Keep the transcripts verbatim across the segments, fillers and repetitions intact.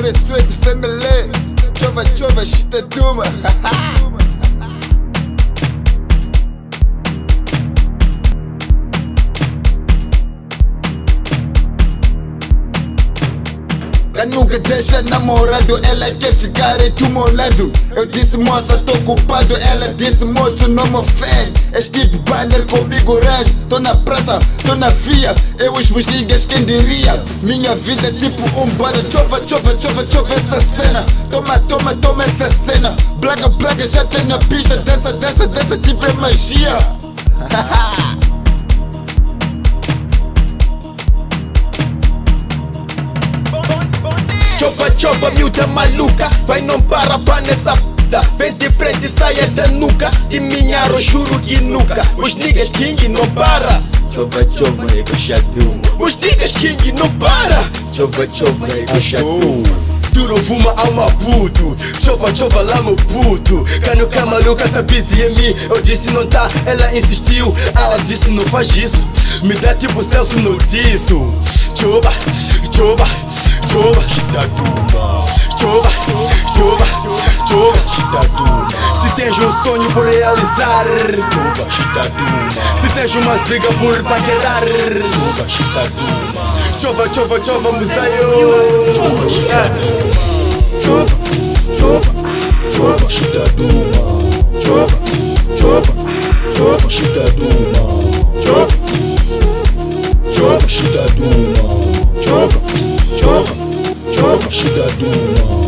Dirty Sweat Family. Chova, chova, shita duma. Eu nunca deixa namorado, ela quer ficar do meu lado. Eu disse moça, tô ocupado, ela disse moço, não me ofende. És tipo banner comigo red. Tô na praça, tô na via, eu os meus niggas, quem diria? Minha vida é tipo um bada. Chova, chova, chova, chova essa cena. Toma, toma, toma essa cena. Blaga, blaga, já tem na pista. Dessa, dessa, dessa tipo é magia. Chova, chova, miúda maluca, vai não para pá nessa puta. Vem de frente, saia da nuca, e minha aro juro que nunca. Os niggas king não para. Chova, chova, ego chadum. Os niggas king não para. Chova, chova, ego chadum. Duro vuma alma puto, chova, chova lá meu puto. Cano que a maluca tá busy em mim, eu disse não tá, ela insistiu. Ela disse não faz isso, me dá tipo Celso no disso. Chova, chova, chova, chitaduma. Chova, chova, chova, chitaduma. Se tens um sonho por realizar, chova, chitaduma. Se tens umas brigas por paquerar, chova, chitaduma. Chova, chova, chova, musaio. Chova, chitaduma. Chova, chova, chova, chitaduma. Chova, chova, chova, chitaduma. Chova, chova, chitaduma. Chova, chova, chova, chitaduma.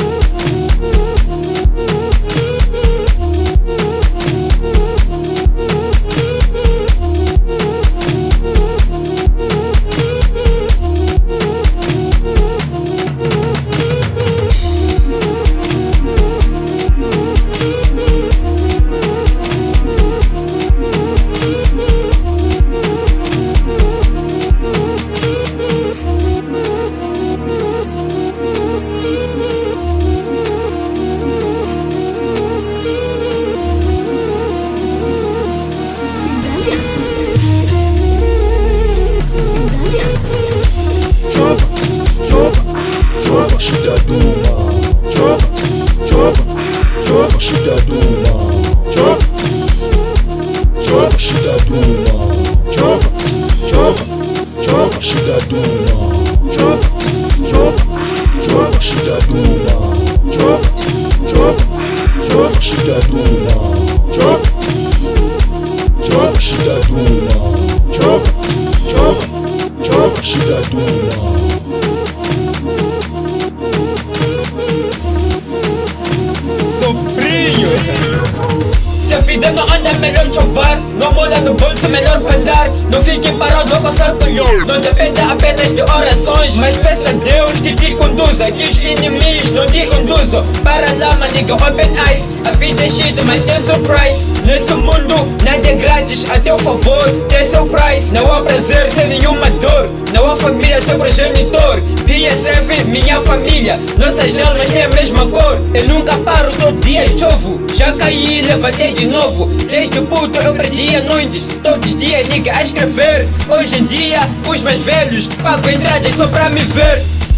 Chova, chitaduma. Chova, chova, chova, chitaduma. Chova, chova, chitaduma. Chova, chova, chova, chitaduma. Chova, chova, chova, chitaduma. Chova, chova, chova, chitaduma. Chova, chova, chitaduma. Chova, chova, chova, chitaduma. Sobrinho. Se a vida não anda, melhor chovar. Não mola no bolso, melhor pra andar. Não fique parado a passar por eu. Não depende apenas de orações, mas peça a Deus que te conduza, que os inimigos não te induzam. Para lá, maniga, open eyes. A vida é shit, mas tem seu price. Nesse mundo, nada é grátis, a teu favor tem seu price. Não há prazer sem nenhuma dor, não há família sem progenitor. P S F, minha família, nossas almas têm a mesma cor. Eu nunca paro, todo dia chovo. Já caí e levantei de novo. Desde puto eu perdia noites, todos os dias nigga a escrever. Hoje em dia, os mais velhos pagam entradas só pra me ver.